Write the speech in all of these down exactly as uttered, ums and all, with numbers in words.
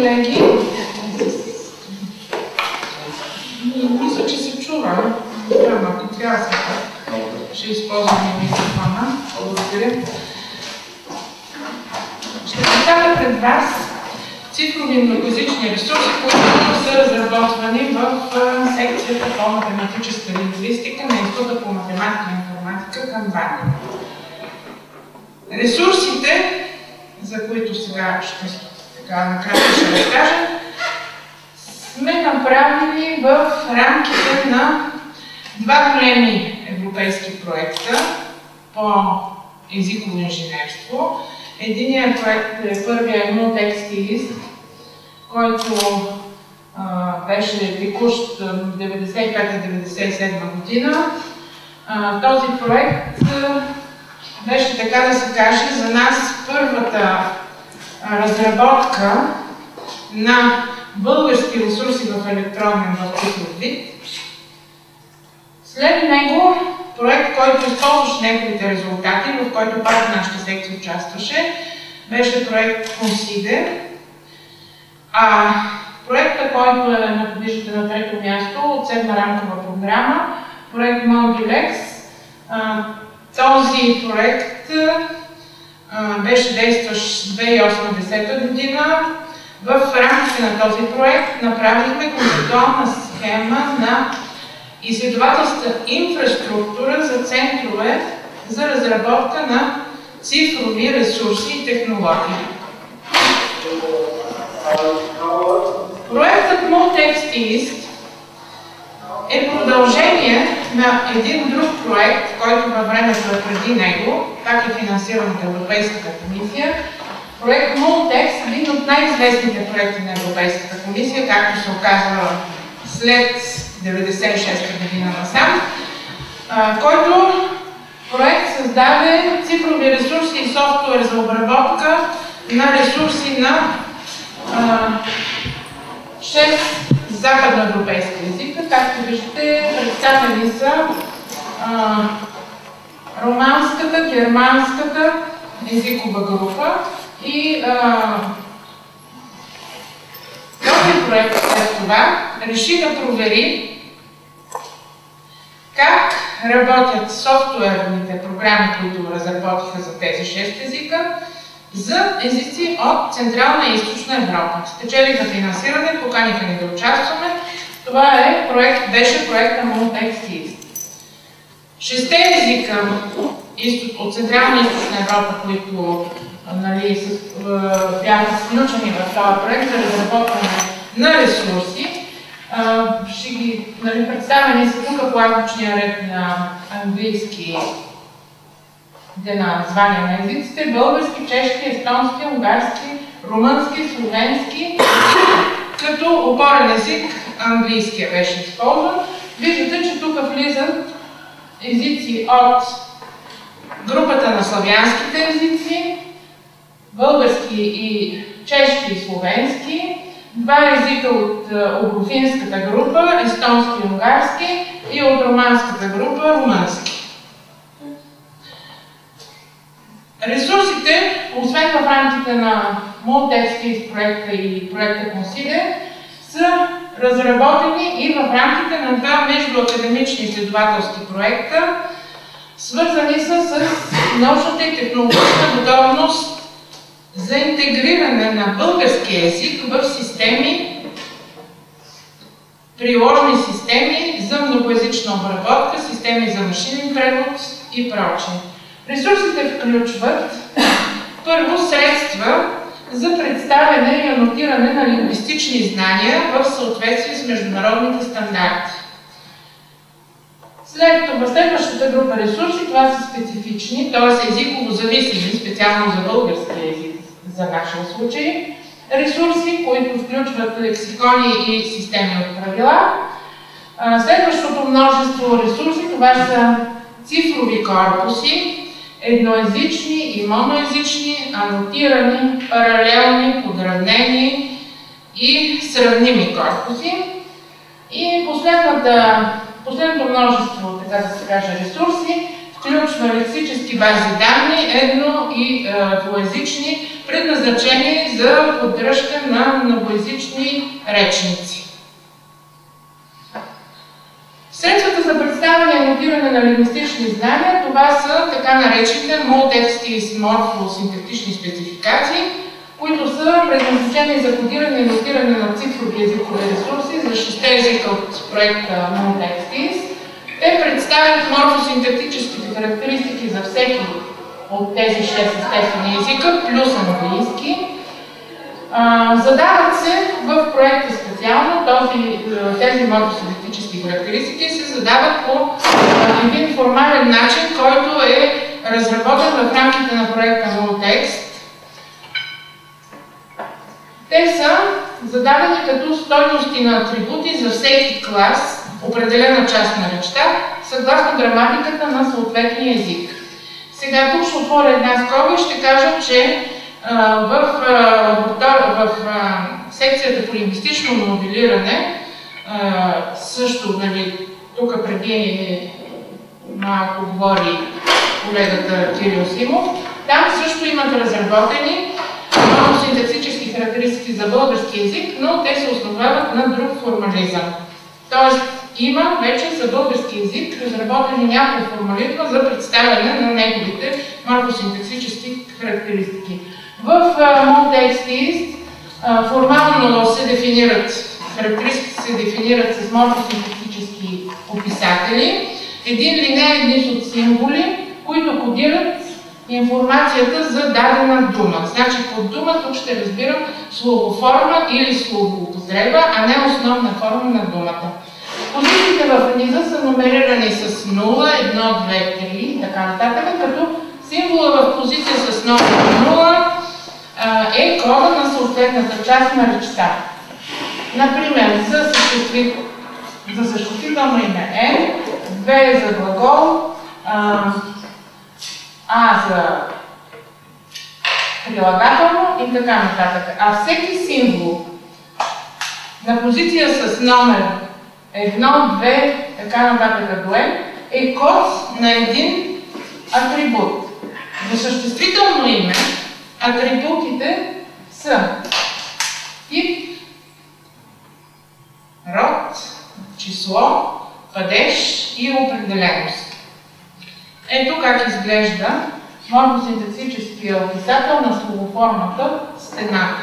колеги, мисля, че се чува. Трябва, ако трябва се така. Ще използваме микрофона. Благодаря. Ще представя пред вас цифрови многоязични ресурси, които са разработвани в секцията по математическа лингвистика на Института по математика и информатика към БАН. Ресурсите, за които сега ще така накратко ще разкажа, сме направили в рамките на два големи европейски проекта по езиково инженерство. Единият проект е първия MultextEast, който а, беше текущ деветдесет и пета - деветдесет и седма година. А, този проект а, беше, така да се каже, за нас първата а, разработка на български ресурси в електронен в цифров вид. След него проект, който използваше неговите резултати, в който пак нашата секция участваше, беше проект Consider. А проекта, който е, виждате на трето място от седма рамкова програма, проект Modulex. Този проект а, беше действащ две хиляди и осма - две хиляди и десета година. В рамките на този проект направихме концептуална схема на изследователска инфраструктура за центрове за разработка на цифрови ресурси и технологии. Проектът MultextEast е продължение на един друг проект, който във времето е преди него, пак е финансиран от Европейската комисия. Проект Multex, един от най-известните проекти на Европейската комисия, както се оказва след деветдесет и шеста година насам, който проект създаде цифрови ресурси и софтуер за обработка на ресурси на шест западноевропейски езика. Както виждате, представени са а, романската, германската езикова група и а, този проект след това реши да провери как работят софтуерните програми, които разработиха за тези шест езика, за езици от Централна и Източна Европа. Спечелиха финансиране, поканиха ни да участваме. Това е проект, беше проекта MultextEast. Шесте езика от Централна и Източна Европа, които нали, с, бяха включени в този проект за разработване на ресурси, ще ги нали, представени са тук по азбучния ред на английски на названия на езиците: български, чешки, естонски, унгарски, румънски, словенски, като опорен език английския беше използван. Виждате, че тук влизат езици от групата на славянските езици, български и чешки и словенски, два езика от оброфинската група, естонски и унгарски, и от романската група, румънски. Ресурсите, освен в рамките на MultextEast проекта и проекта Consider, са разработени и в рамките на два междуакадемични изследователски проекта, свързани са с научната и технологична готовност за интегриране на българския език в системи, приложни системи за многоезична обработка, системи за машинен превод и прочее. Ресурсите включват първо средства за представяне и анотиране на лингвистични знания в съответствие с международните стандарти. След това следващата група ресурси, това са специфични, т.е. езиково зависими, специално за българския език, за нашия случай, ресурси, които включват лексикони и системи от правила. Следващото множество ресурси, това са цифрови корпуси, едноезични и моноезични, анотирани, паралелни, подравнени и сравними корпуси. И последното множество, така да се каже, ресурси, включва лексически бази данни, едно- и е, двуезични, предназначени за поддръжка на многоезични англоязични речници. Средствата за представяне и анотиране на лингвистични знания, това са така наречените мултексти и морфосинтактични спецификации, които са предназначени за кодиране и анотиране на цифрови езикови ресурси за шестте езика от проекта MultextIS. Те представят морфосинтактическите характеристики за всеки от тези шест естествени езика, плюс английски. А, задават се в проекта специално, този, тези морфосинтактически характеристики се задават по а, един формален начин, който е разработен в рамките на проекта MultText. Те са зададени като стойности на атрибути за всеки клас, определена част на речта, съгласно граматиката на съответния език. Сега тук ще отворя една скоба и ще кажа, че а, в, а, в а, секцията по лингвистично моделиране, а, също, нали, тук преди малко говори колегата Кирил Симов, там също имат разработени морфосинтаксически характеристики за български език, но те се основават на друг формализъм. Тоест, има вече за български език разработени няколко формализма за представяне на неговите морфосинтаксически характеристики. В MultextIS формално се дефинират, характеристики се дефинират с морфосинтаксически описатели, един линеен низ от символи, които кодират информацията за дадена дума. Значи под дума тук ще разбирам словоформа или словоупотреба, а не основна форма на думата. Позициите в низа са номерирани с нула, едно, две, три и така нататък, като символа в позиция с номер нула е кода на съответната част на речта. Например, за, съществи... за съществително име N, две за глагол, а, а за прилагателно и така нататък. А всеки символ на позиция с номер едно, две, така нататък до N е код на един атрибут. За съществително име атрибутите са тип, род, число, падеж и определеност. Ето как изглежда морфосинтаксическия описател на словоформата стената.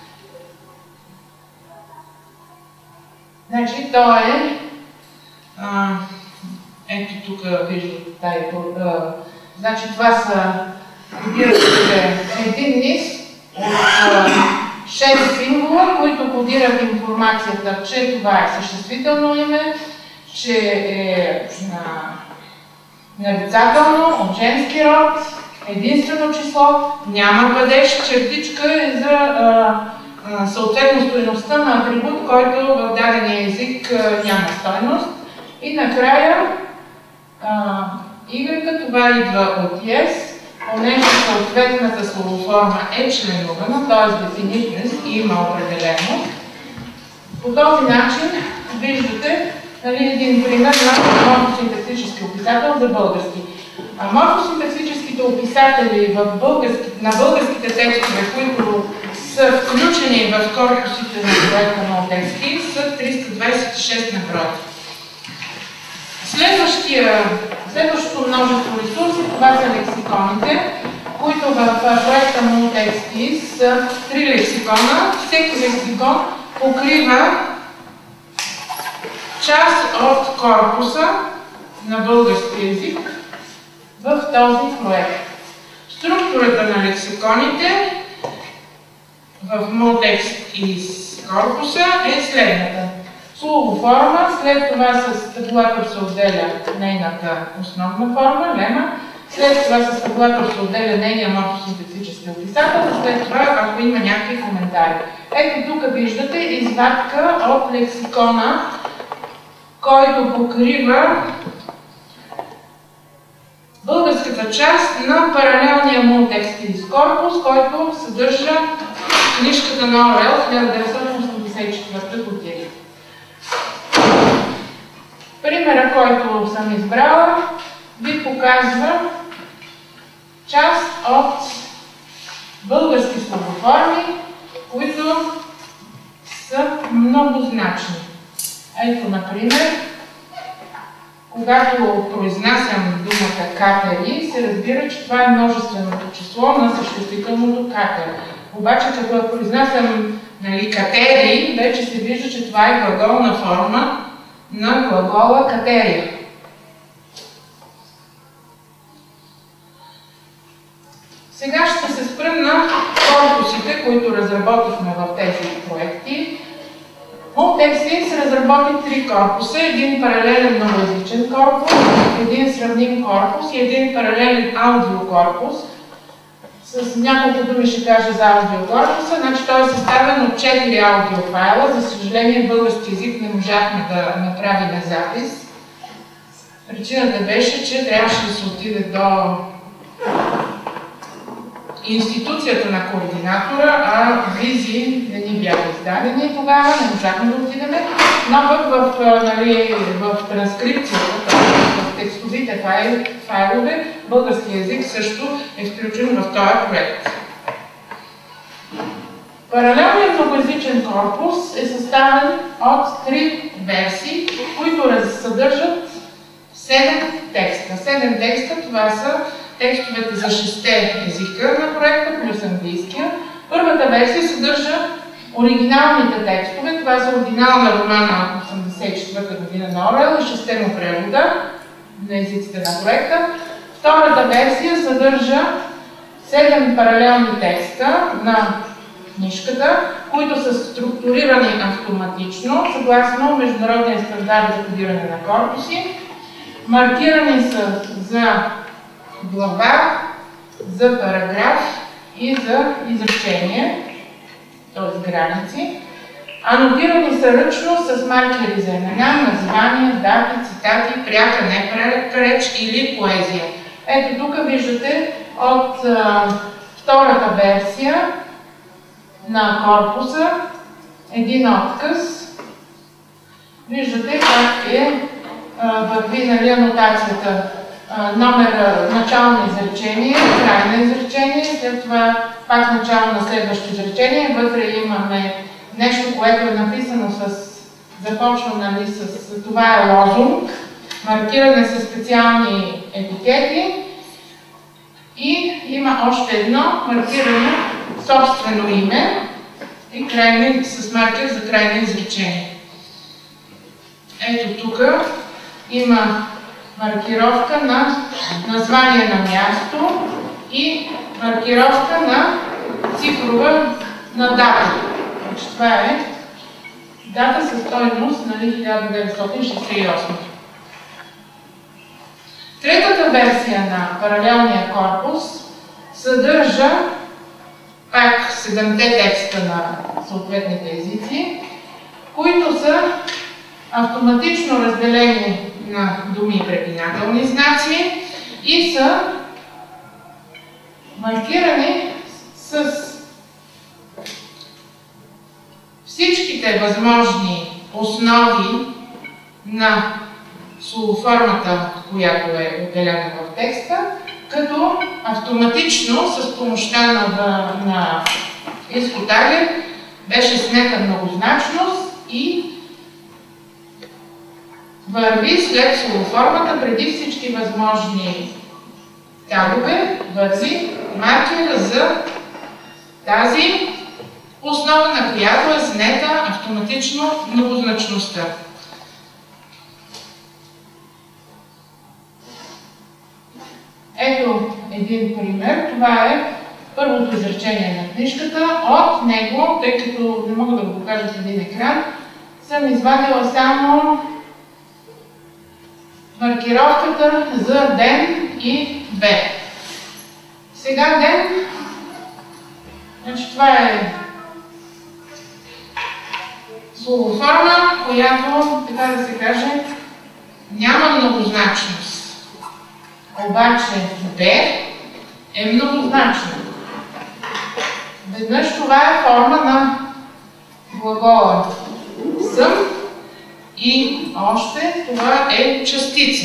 Значи, то е... А, ето тук виждате тази... А, значи, това са кодиращите един низ от шест символа, които кодират информацията, че това е съществително име, че е на... нарицателно, от женски род, единствено число, няма падеж, чертичка е за а, а, съответно стойността на атрибут, който в дадения език а, няма стойност. И накрая а, Y, това идва от yes, понеже съответната словоформа е членувана, т.е. definiteness и има определеност. По този начин виждате, нали, един пример на морфосинтаксически описател за български. А морфосинтаксическите описатели в български, на българските текстове, които са включени в корпусите на проекта MultextIS, са триста двадесет и шест на брой. Следващото множество ресурси, това са лексиконите, които в проекта MultextIS са три лексикона. Всеки лексикон покрива част от корпуса на български език в този проект. Структурата на лексиконите в MultextIS корпуса е следната. Словоформа, след това с табулатор се отделя нейната основна форма, лема, след това с табулатор се отделя нейния морфосинтаксически описател, след това, ако има някакви коментари. Ето тук виждате извадка от лексикона, който покрива българската част на паралелния MultextIS корпус, който съдържа книжката на Орел хиляда деветстотин осемдесет и четвърта година. Примера, който съм избрала, ви показва част от български словоформи, които многозначни. Ето, например, когато произнасям думата катери, се разбира, че това е множественото число на съществителното катер. Обаче, като я произнасям, нали, катери, вече се вижда, че това е глаголна форма на глагола катерия. Сега ще се спрем на корпусите, които разработихме в тези проекти. От ЕКСИ се разработи три корпуса. Един паралелен многоезичен корпус, един сравним корпус и един паралелен аудиокорпус. С няколко думи ще кажа за аудиокорпуса. Значи той е съставен от четири аудиофайла. За съжаление, български език не можахме да направим запис. Причината беше, че трябваше да се отиде до институцията на координатора, а визи не ни бяха издадени тогава, не можахме да отидем, но пък в, нали, в транскрипцията, в текстовите файл, файлове, български език също е включен в този проект. Паралелният многоезичен корпус е съставен от три версии, които съдържат седем текста. седем текста, това са текстовете за шесте езика на проекта, плюс английския. Първата версия съдържа оригиналните текстове. Това са оригинална романа осемдесет и четвърта година на Орел и шесте му превода на езиците на проекта. Втората версия съдържа седем паралелни текста на книжката, които са структурирани автоматично, съгласно Международния стандарт за кодиране на корпуси. Маркирани са за глава, за параграф и за изречение, т.е. граници. Анотирани са ръчно с маркери за имена, названия, дати, цитати, пряка, непряка реч или поезия. Ето тук виждате от а, втората версия на корпуса един отказ. Виждате как е върви, нали, анотацията. Номер начало на изречение, край на изречение, след това пак начало на следващото изречение. Вътре имаме нещо, което е написано с, започва, нали, с това е лозунг, маркиране с специални етикети и има още едно маркиране собствено име и крайне, с маркер за крайно изречение. Ето тук има маркировка на название на място и маркировка на цифрова на дата. Значи това е дата със стойност, нали, хиляда деветстотин шейсет и осма. Третата версия на паралелния корпус съдържа пак седемте текста на съответните езици, които са автоматично разделени на думи и препинателни знаци и са маркирани с всичките възможни основи на словоформата, която е отделена в текста, като автоматично с помощта на, на изходагер беше снета многозначност и върви след словоформата преди всички възможни тагове, върви маркер за тази основа, на която е снета автоматично многозначността. Ето един пример. Това е първото изречение на книжката. От него, тъй като не мога да го покажа в един екран, съм извадила само маркировката за ден и две. Сега ден, значи това е словоформа, която, така да се каже, няма многозначност. Обаче Б е многозначна. Веднъж това е форма на глагола съм и още това е частица.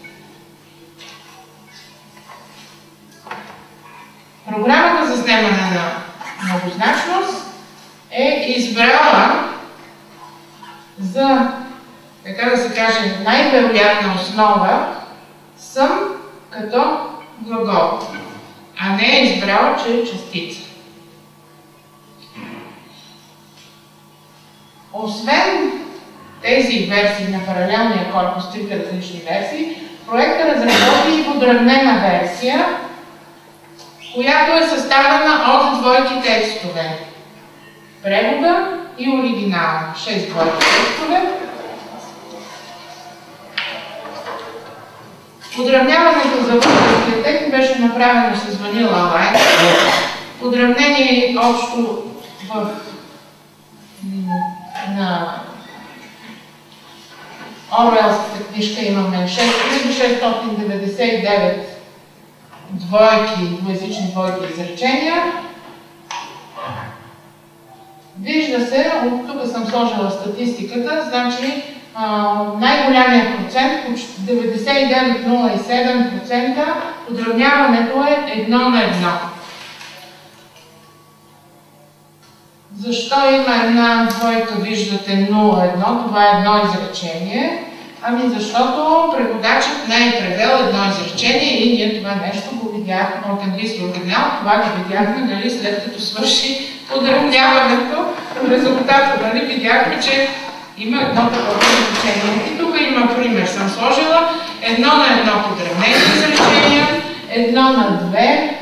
Програмата за снемане на многозначност е избрала за, така да се каже, най-вероятна основа съм като глагол, а не е избрал, че е частица. Освен тези версии на паралелния корпус, трите различни версии, проектът разработи и подравнена версия, която е съставена от двойки текстове. Превода и оригинала. Шест двойки текстове. Подравняването за българския текст беше направено с Vanilla Line. Подравнение общо в на Оруелската книжка имаме шест хиляди шестстотин деветдесет и девет двойки, двоезични двойки изречения. Вижда се, от тук съм сложила статистиката, значи най-голямият процент, деветдесет и девет цяло и седем процента, подравняването е едно на едно. Защо има една двойка, виждате нула едно, това е едно изречение? Ами защото преводачът не е превел едно изречение и ние това нещо го видяхме от английски оригинал, това го видяхме, нали, след като свърши подравняването, резултата, нали, видяхме, че има едно такова изречение. И тук има пример, съм сложила едно на едно подравнение изречения, едно на две.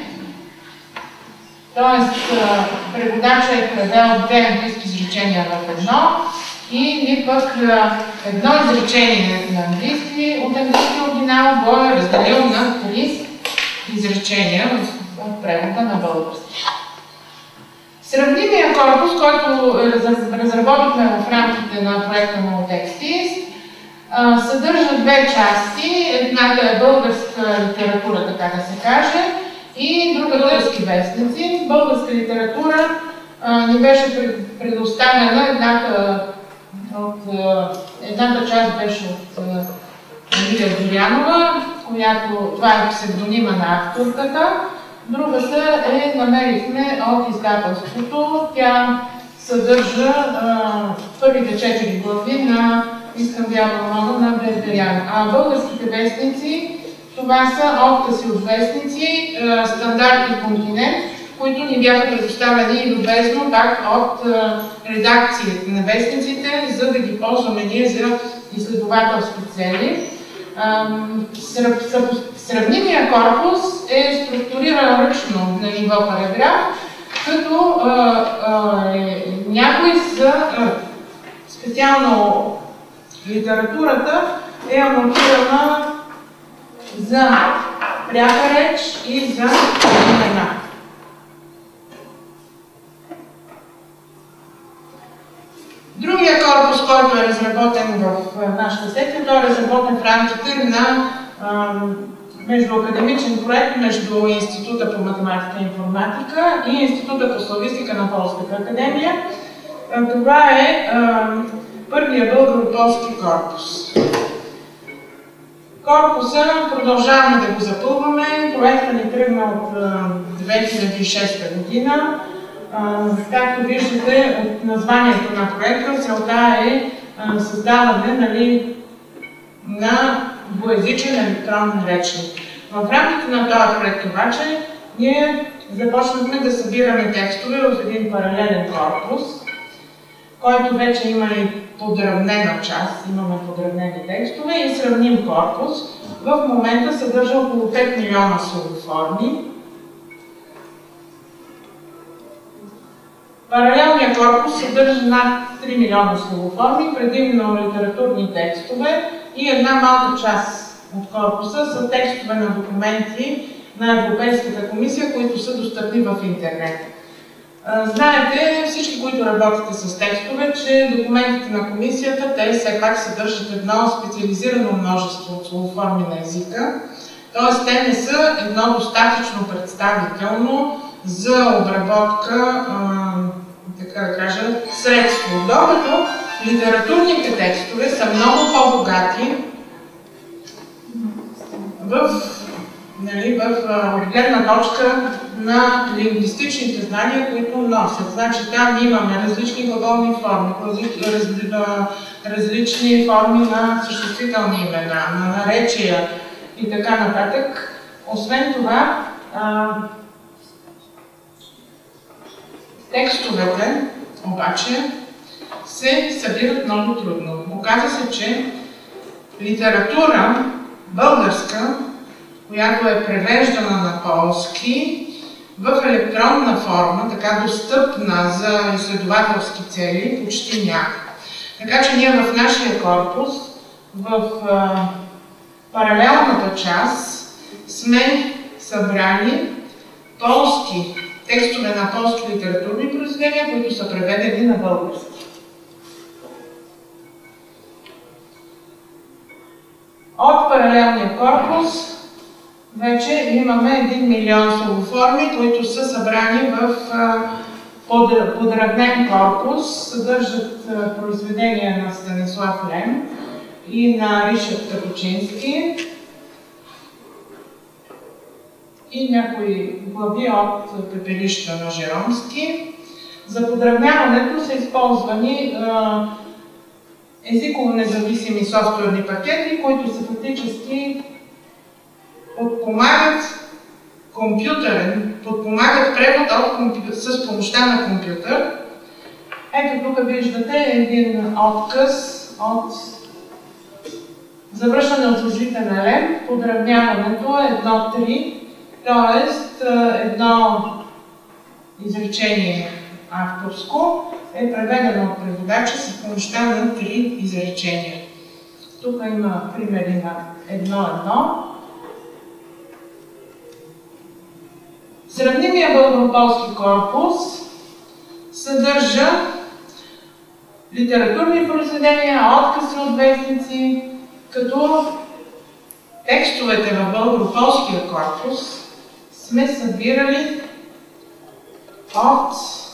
Тоест, преводача е превел две английски изречения в едно и ни пък едно изречение на английски, от английски оригинал го е разделил на три изречения в превода на български. Сравнимия корпус, който разработихме в рамките на проекта Maltextist, съдържа две части. Едната е българска литература, така да се каже, и друга български вестници. Българска литература а, ни беше предоставена, едната, от, едната част беше от Емилия Дорянова, която това е псевдонима на авторката. Другата е намерихме от издателството. Тя съдържа а, първите четири глави на Искам бяла романа на Берберян. А българските вестници, това са откази от вестници, Стандарт и Континент, които ни бяха предоставени и любезно пак от редакциите на вестниците, за да ги ползваме ние за изследователски цели. Сравнимия корпус е структуриран ръчно на ниво параграф, като някои са специално литературата е анотирана за пряка реч и за имена. Другия корпус, който е разработен в нашата секция, той е разработен в рамките на междуакадемичен проект между Института по математика и информатика и Института по славистика на Полската академия. Това е първия българо-полски корпус. Корпуса продължаваме да го запълваме. Проектът ни тръгна от две хиляди и шеста година. Както виждате от названието на проекта, целта е създаване, нали, на двуезичен електронен речник. В рамките на този проект обаче ние започнахме да събираме текстове в един паралелен корпус, който вече има и подравнена част, имаме подравнени текстове и сравним корпус. В момента съдържа около пет милиона словоформи. Паралелният корпус съдържа над три милиона словоформи, предимно литературни текстове и една малка част от корпуса са текстове на документи на Европейската комисия, които са достъпни в интернет. Знаете, всички, които работите с текстове, че документите на комисията, те все пак съдържат едно специализирано множество от словоформи на езика, т.е. те не са едно достатъчно представително за обработка, така да кажа, средство. Докато литературните текстове са много по-богати в нали, в от гледна точка на лингвистичните знания, които носят. Значи там имаме различни глаголни форми, разли, различни форми на съществителни имена, на наречия и така нататък. Освен това, а, текстовете обаче се събират много трудно. Оказва се, че литература българска, която е превеждана на полски, в електронна форма, така достъпна за изследователски цели, почти няма. Така че ние в нашия корпус, в а, паралелната част, сме събрали полски текстове на полски литературни произведения, които са преведени на български. От паралелния корпус вече имаме един милион словоформи, които са събрани в подравнен корпус, съдържат произведения на Станислав Лем и на Ришард Капучински и някои глави от Пепелища на Жеромски. За подравняването са използвани езиково независими софтуерни пакети, които са фактически подпомагат компютърен, подпомагат превод от компютър, с помощта на компютър. Ето тук виждате един отказ от завършване от езика на Лем. Подравняването е едно три, т.е. едно изречение авторско е преведено от преводача с помощта на три изречения. Тук има примери на едно-едно. Сравнимия българо-полски корпус съдържа литературни произведения, откази от вестници, като текстовете в българо-полския корпус сме събирали от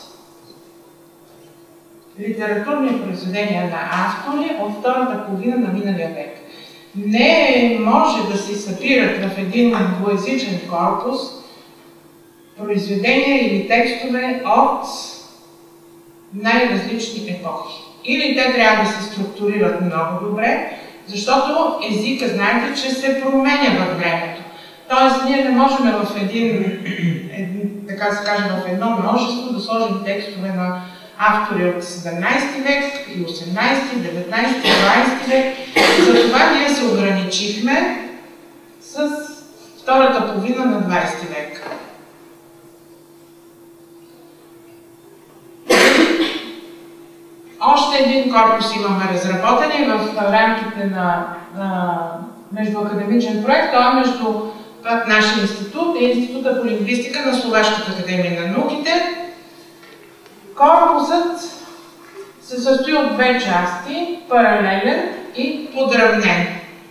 литературни произведения на автори от втората половина на миналия век. Не може да се събират в един двуезичен корпус произведения или текстове от най-различни епохи. Или те трябва да се структурират много добре, защото езика, знаете, че се променя във времето. Тоест, ние не можем в един, един така се каже, в едно множество да сложим текстове на автори от седемнайсети век и осемнайсети, деветнайсети, двайсети век. Затова ние се ограничихме с втората половина на двайсети век. Още един корпус имаме разработен в рамките на, на междуакадемичен проект. Това е между пак нашия институт и Института по лингвистика на Словашката академия на науките. Корпусът се състои от две части – паралелен и подравнен.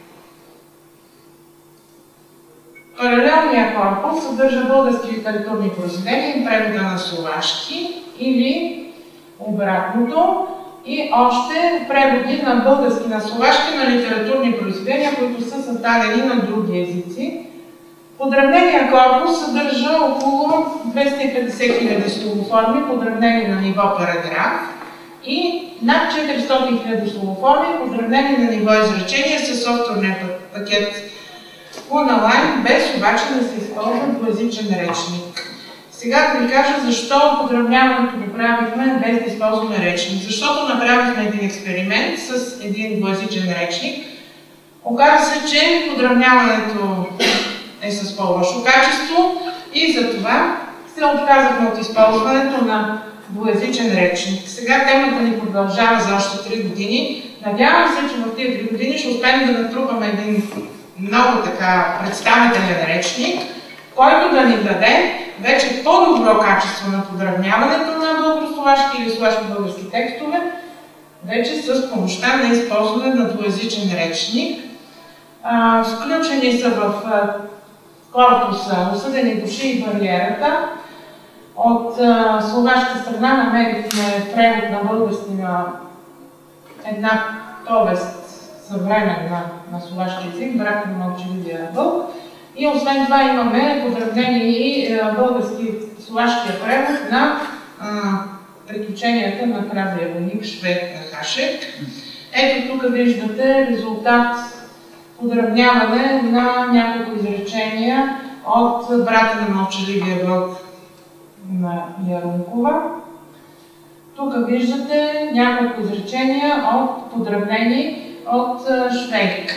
Паралелният корпус съдържа български литературни произведения и превода на словашки или обратното, и още преводи на български на словашки на литературни произведения, които са създадени на други езици. Подравненият корпус съдържа около двеста и петдесет хиляди словоформи, подравнени на ниво параграф, и над четиристотин хиляди словоформи, подравнени на ниво изречение със софтуерния пакет Unaline, без обаче да се използва двуезичен речник. Сега да ви кажа защо подравняването го правихме без да използваме речник. Защото направихме един експеримент с един двуезичен речник. Оказва се, че подравняването е с по-лошо качество и затова се отказахме от използването на двуезичен речник. Сега темата ни продължава за още три години. Надявам се, че в тези три години ще успеем да натрупаме един много така представителен речник, който да ни даде вече по-добро качество на подравняването на българо-словашки или словашко-български текстове, вече с помощта на използване на двуезичен речник. А, включени са в корпуса Осъдени души и бариерата. От а, словашка страна намерихме превод на български на една повест съвременна на словашки език, Брак на мълчаливия вълк. И освен това имаме подравнение и български и словашкия превод на а, приключенията на храбрия войник Швед Хашек. Ето тук виждате резултат подравняване на няколко изречения от брата на мълчаливия вълк на Ярункова. Тук виждате няколко изречения от подравнени от Швейк.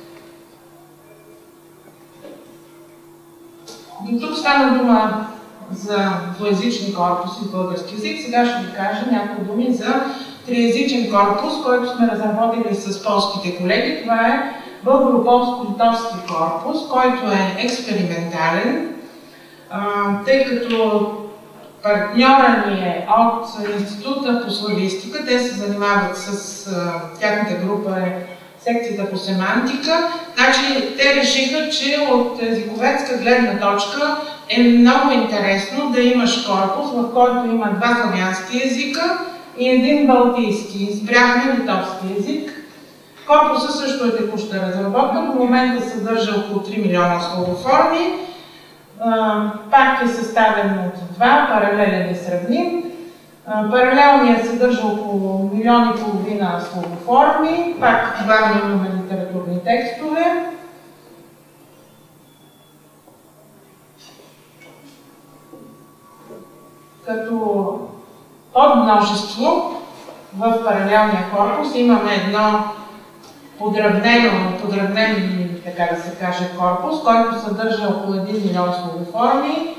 До тук стана дума за двуезични корпуси в български език. Сега ще ви кажа няколко думи за триезичен корпус, който сме разработили с полските колеги. Това е българо-полско-литовски корпус, който е експериментален, тъй като партньора ни е от Института по славистика. Те се занимават с тяхната група е секцията по семантика. Значи те решиха, че от езиковедска гледна точка е много интересно да имаш корпус, в който има два славянски езика и един балтийски. Избрахме литовски език. Корпуса също е текуща разработка. До момента съдържа около три милиона словоформи. Пак е съставен от два, паралелен и сравним. Паралелният съдържа около милион и половина словоформи. Пак главно имаме литературни текстове. Като подмножество в паралелния корпус имаме едно подравнено, подравнен, така да се каже, корпус, който съдържа около един милион словоформи.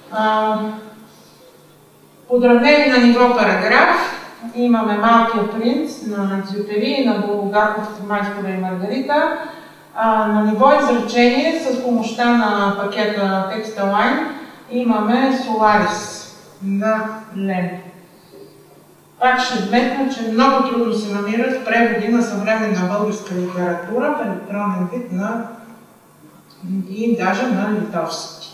Подравнени на ниво параграф имаме Малкия принц на Дзютери, на Булгаков, Майстора и Маргарита. На ниво изречение с помощта на пакета TextaLine имаме Соларис на Лем. Пак ще вметна, че много трудно се намират преводи на съвременна българска литература в електронен вид на и даже на литовски.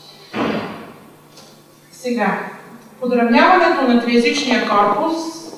Сега, подравняването на триезичния корпус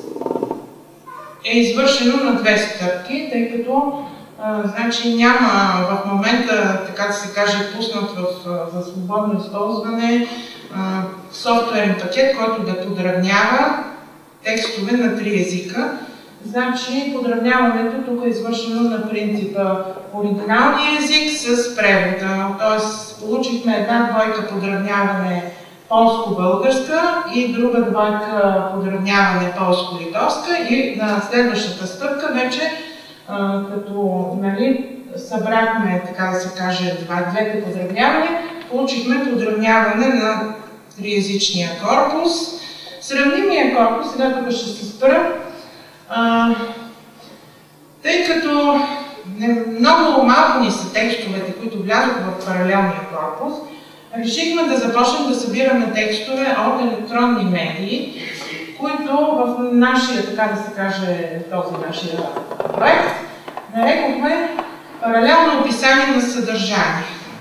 е извършено на две стъпки, тъй като а, значи няма в момента, така да се каже, пуснат в, за свободно използване а, софтуерен пакет, който да подравнява текстове на три езика. Значи подравняването тук е извършено на принципа оригиналния език с превода. Т.е. получихме една двойка подравняване полско-българска и друга двойка подравняване полско-литовска и на следващата стъпка вече а, като нали, събрахме, така да се каже, два, двете подравнявания, получихме подравняване на триезичния корпус. Сравнимия корпус, сега тук ще се спра, а, тъй като много малко ни са текстовете, които влязоха в паралелния корпус, решихме да започнем да събираме текстове от електронни медии, които в нашия, така да се каже, този нашия проект, нарекохме паралелно описание на съдържание.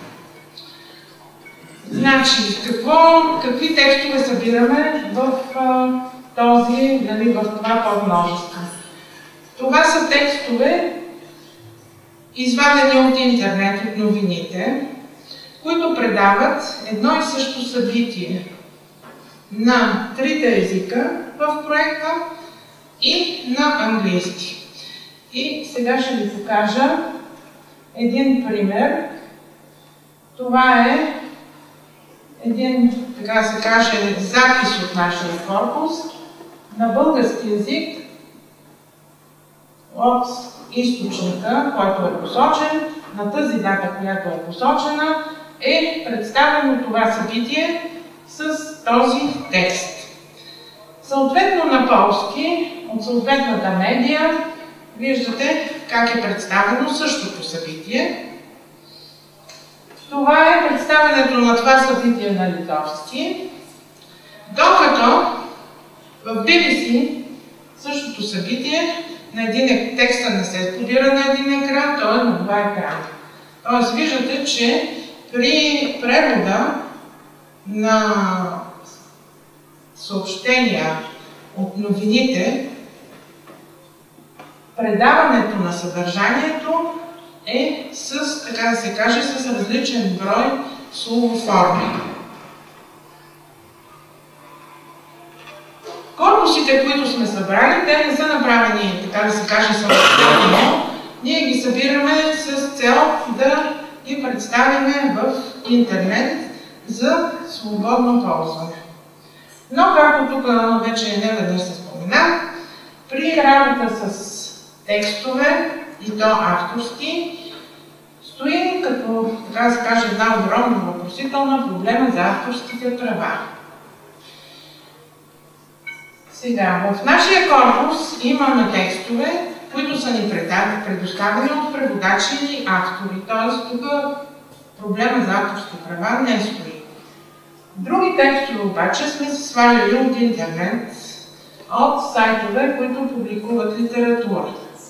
Значи, какво, какви текстове събираме в а, този, нали, в това подмножество? Това са текстове, извадени от интернет, от новините, които предават едно и също събитие на трите езика в проекта и на английски. И сега ще ви покажа един пример. Това е един, така да се каже, запис от нашия корпус на български език от източника, който е посочен, на тази дата, която е посочена, е представено това събитие с този текст. Съответно на полски, от съответната медия, виждате как е представено същото събитие. Това е представянето на това събитие на литовски, докато в би би си същото събитие на един текста не се кодира на един екран, то е на два екрана. Тоест виждате, че при превода на съобщения от новините, предаването на съдържанието е с, така да се каже, с различен брой словоформи. Корпусите, които сме събрали, те не са направени, така да се каже, самостоятелно. Ние ги събираме с цел да ги представим в интернет за свободно ползване. Но, както тук вече не веднъж се спомена, при работа с текстове, и то авторски, стои като, така да се каже, една огромна въпросителна проблема за авторските права. Сега, в нашия корпус имаме текстове, които са ни предоставени от преводачи и автори. Т.е. тук проблема за авторски права не стои. Други текстове обаче сме се сваляли от интернет, от сайтове, които публикуват литература.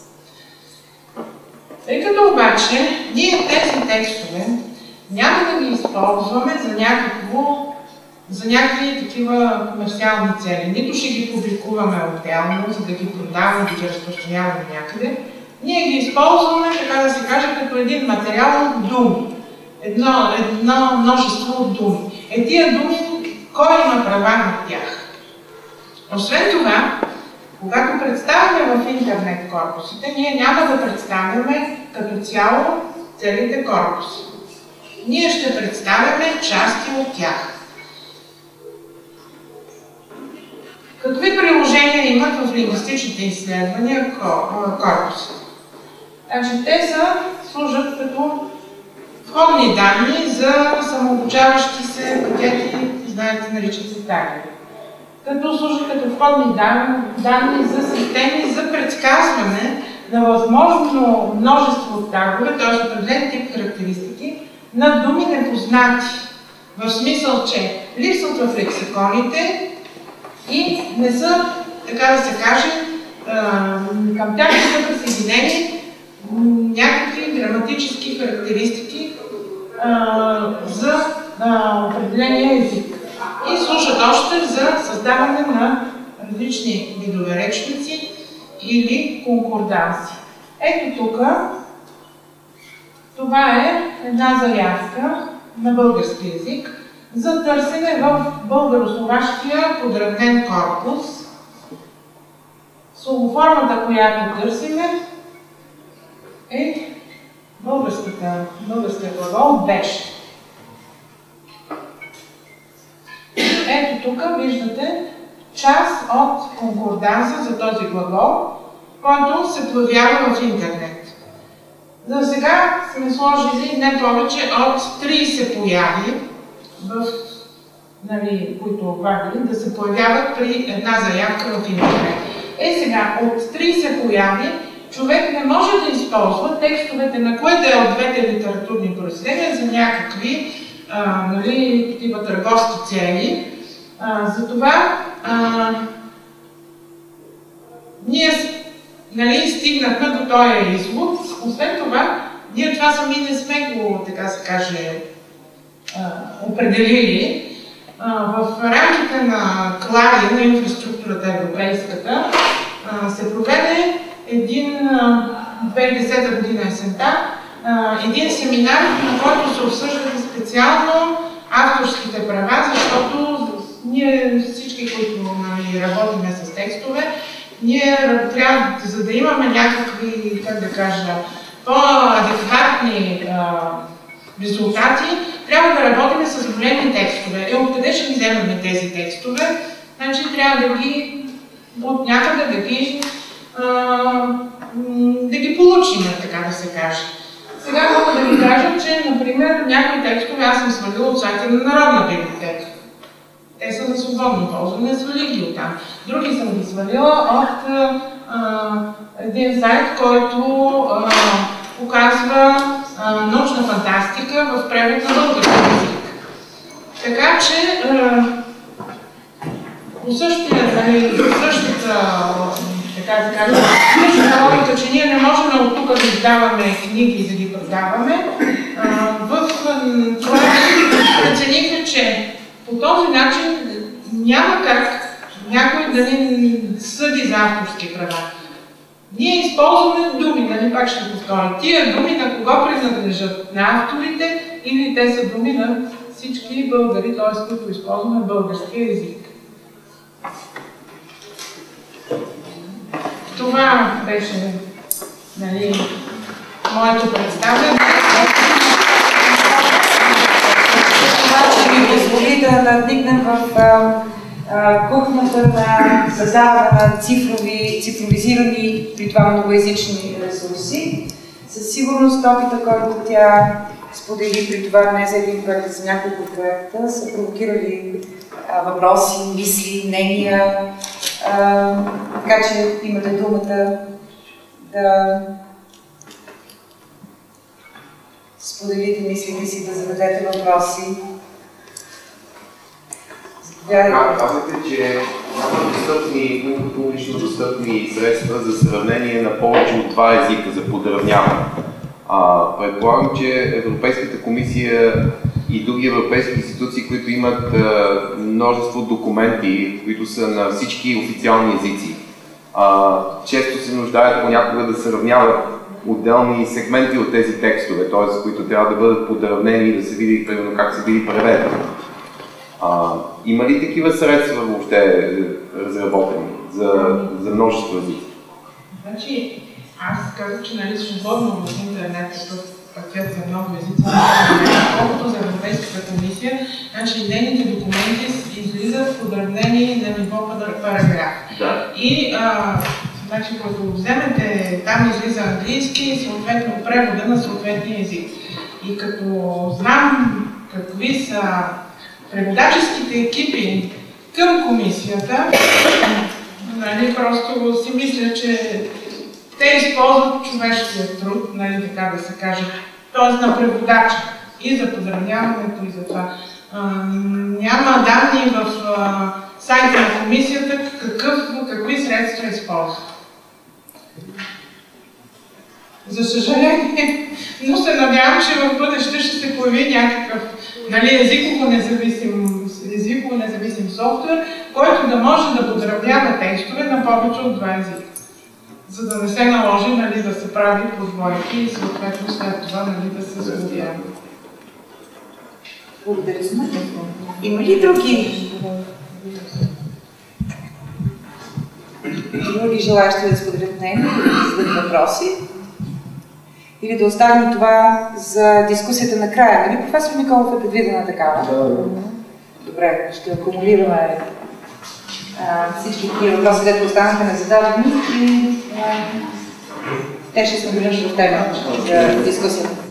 Тъй като обаче ние тези текстове няма да ги използваме за някакво за някакви такива комерциални цели. Нито ще ги публикуваме отделно, за да ги продаваме, да ги разпространяваме някъде. Ние ги използваме, така да се каже, като един материал от думи. Едно, едно множество от думи. Е тия думи, кой има права над тях? Освен това, когато представяме в интернет корпусите, ние няма да представяме като цяло целите корпуси. Ние ще представяме части от тях. Какви приложения имат в лингвистичните изследвания корпуси? Значи, те са, служат като входни данни за самообучаващи се пакети, знаете, наричат се тагери. Като служат като входни данни за системи за предсказване на възможно множество от тагове, т.е. определен тип характеристики, на думи непознати. В смисъл, че липсват в лексиконите и не са, така да се каже, към тях са присъединени някакви граматически характеристики за определения език. И служат още за създаване на различни видове речници или конкорданси. Ето тук, това е една заявка на български език за търсене в българо-словашкия подравнен корпус. Словоформата, която търсиме, е българския глагол беше. Ето тук виждате част от конкорданса за този глагол, който се появява в интернет. За сега сме сложили не повече от трийсет появи, в, нали, които облагали, да се появяват при една заявка в интернет. Е сега, от трийсет появи, човек не може да използва текстовете на което е от двете литературни произведения за някакви а, нали, такива търговски цели. А, затова а, ние нали, стигнахме до този извод. Освен това, ние това сами не сме го, така се каже, а, определили. А, в рамките на Клари, на инфраструктурата европейската, а, се проведе един, две хиляди и десета година есента, един семинар, на който се обсъждаха специално авторските права, защото ние всички, които нали, работиме с текстове, ние трябва, за да имаме някакви, как да кажа, по-адекватни резултати, трябва да работим с големи текстове. И откъде ще ги вземем тези текстове? Значи трябва да ги, от някъде да ги да ги получим, така да се каже. Сега мога да ви кажа, че, например, някои текстове аз съм свалила от сайта на Народна библиотека. Те са за свободно ползване, свали ги оттам. Други съм ги свалила от а, един сайт, който а, показва а, научна фантастика в превод на български език. Така че, а, по същия, нали, същата така да кажа, същата логика, че ние не можем от тук да издаваме книги и да ги продаваме, в това преценихме, че по този начин няма как някой да ни съди за авторски права. Ние използваме думи, нали? нали, пак ще повторя. Тия думи на кого принадлежат? На авторите или те са думи на всички българи, т.е. които използваме българския език? Това беше, нали, моето представяне. Това ще ми позволи да надникнем в а, а, кухнята на създаване на цифрови, цифровизирани, при това многоязични ресурси. Със сигурност опита, който тя сподели при това не за един проект, за няколко проекта, са провокирали а, въпроси, мисли, мнения, а, така че имате думата да споделите мислите си, да зададете въпроси. Казвате, че няма достъпни, публично достъпни средства за сравнение на повече от два езика за подравняване. А, предполагам, че Европейската комисия и други европейски институции, които имат а, множество документи, които са на всички официални езици, а, често се нуждаят понякога да сравняват отделни сегменти от тези текстове, т.е. които трябва да бъдат подравнени и да се види примерно как са били преведени. А, има ли такива средства въобще разработени за, за множество езици? Значи, аз казах, че нали свободно в интернет такъв пакет за много езици, колкото за Европейската комисия, значи нейните документи излизат подравнени на ниво параграф. Да. И а, значи, като вземете, там излиза английски и съответно превода на съответния език. И като знам какви са преводаческите екипи към комисията, нали, просто си мисля, че те използват човешкия труд, нали, така да се каже, т.е. на преводача и за подравняването и за това. А, няма данни в а, сайта на комисията какъв, какви средства използват. За съжаление, но се надявам, че в бъдеще ще се появи някакъв, нали, езиково независим, езиково независим софтуер, който да може да подравнява текстове на повече от два езика. За да не се наложи, нали, да се прави подбойки и съответно след това, нали, да се сглобява. Благодаря за мен. Има ли други? Други желаящи да споделят мнение, да зададат въпроси? Или да оставим това за дискусията накрая? Нали, професор Николов е предвидена такава? Да, да. Добре, ще акумулираме а, всички такива въпроси, където останаха незададени и а, те ще се върнат в тема за дискусията.